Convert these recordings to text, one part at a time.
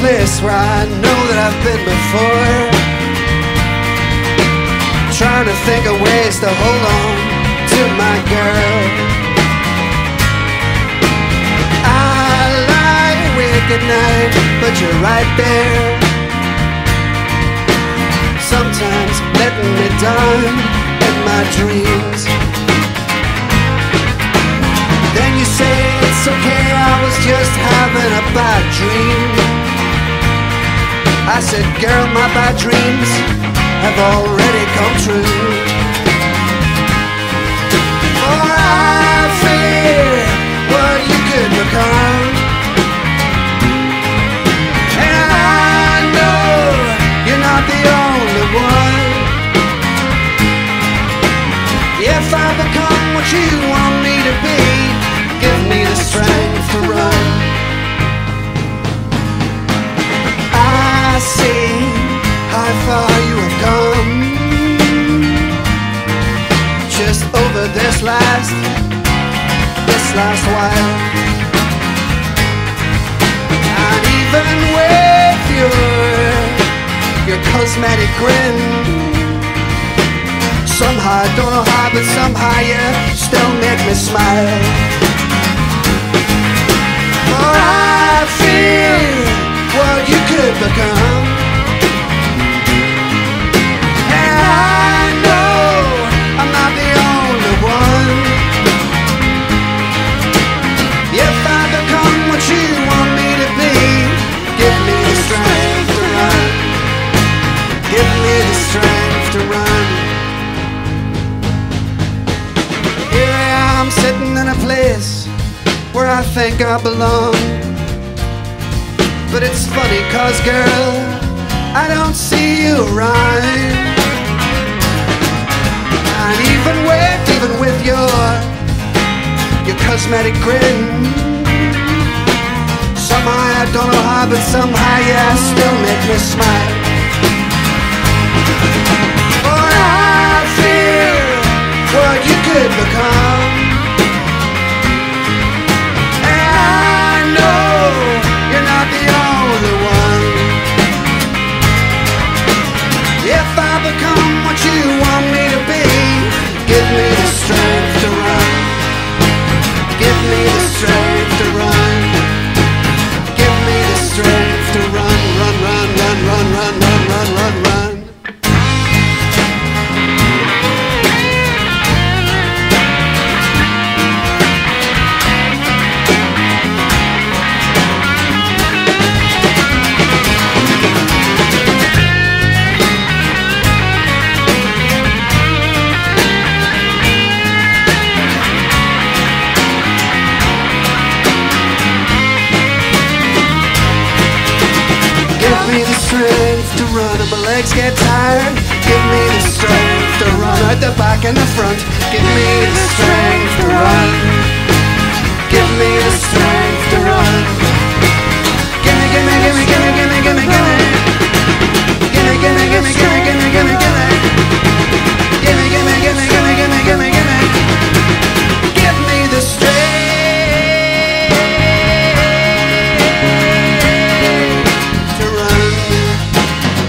place where I know that I've been before, trying to think of ways to hold on to my girl. I lie awake at night, but you're right there, sometimes letting me down in my dreams. Then you say it's okay, I was just having a bad dream. I said, girl, my bad dreams have already come true. For I fear what you could become, and I know you're not the only one. If I become what you want me to be, give me the strength to run. I see how far you have come, just over this last while. And even with your cosmetic grin, somehow, I don't know how, but somehow you still make me smile. For I feel what you could become, and I know I'm not the only one. If I become what you want me to be, give me the strength to run. Give me the strength to run. Here I am sitting in a place where I think I belong, but it's funny cause girl, I don't see you around. And even with your cosmetic grin, somehow, I don't know how, but somehow you still make me smile. For I feel what you could become, and I know you're not the only one. If I become what you want me to be, give me the strength to run. Give me the strength to run. Give me the strength to run, run, run, run, run, run, run, run, run, run. Give me the strength to run and my legs get tired. Give me the strength to run out the back and the front. Give me the strength to run. Give me the strength to run. Gimme, gimme, gimme, gimme, gimme, gimme, gimme. Gimme, gimme, gimme, gimme, gimme, gimme, gimme. Gimme, gimme, gimme, gimme, gimme, gimme, gimme. Give me the strength.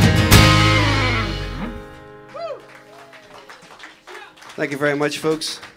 Thank you very much, folks.